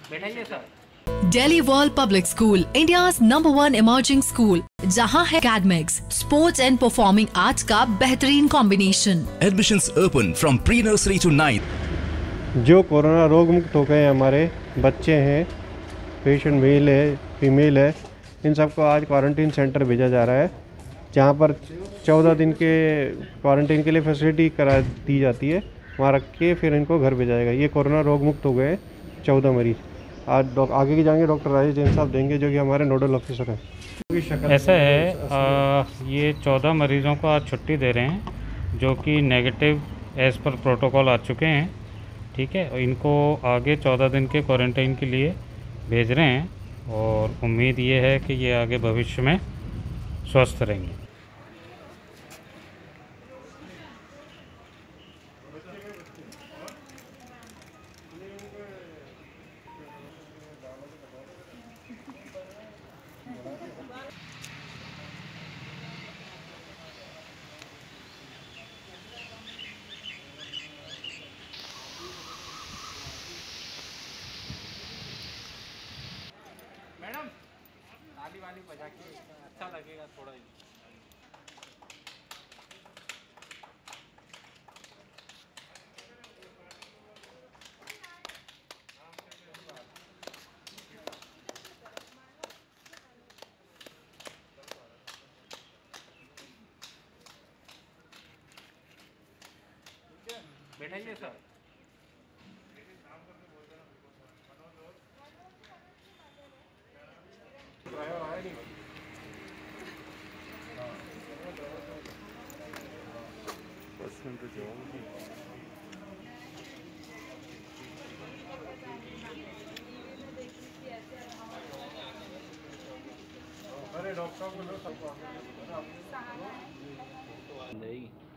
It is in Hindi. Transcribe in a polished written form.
बैठाइए sir. Delhi World Public School, India's #1 emerging school, जहां है academics, sports and performing arts का बेहतरीन combination. Admissions open from pre-nursery to 9th। जो कोरोना रोग मुक्त हो गए हमारे बच्चे हैं, पेशेंट मेल है फीमेल है, इन सबको आज क्वारंटीन सेंटर भेजा जा रहा है, जहां पर 14 दिन के क्वारंटीन के लिए फैसिलिटी करा दी जाती है। वहाँ रख के फिर इनको घर भेजा जाएगा। ये कोरोना रोग मुक्त हो गए 14 मरीज। आज आगे की जाएंगे डॉक्टर राजेश जैन साहब देंगे, जो कि हमारे नोडल ऑफिसर हैं। ऐसा है, ये 14 मरीज़ों को आज छुट्टी दे रहे हैं, जो कि नेगेटिव एज़ पर प्रोटोकॉल आ चुके हैं। ठीक है, और इनको आगे 14 दिन के क्वारंटाइन के लिए भेज रहे हैं, और उम्मीद ये है कि ये आगे भविष्य में स्वस्थ रहेंगे। मैडम ताली वाली बजा के अच्छा लगेगा थोड़ा ही। बैठाइए सर। अरे डॉक्टर को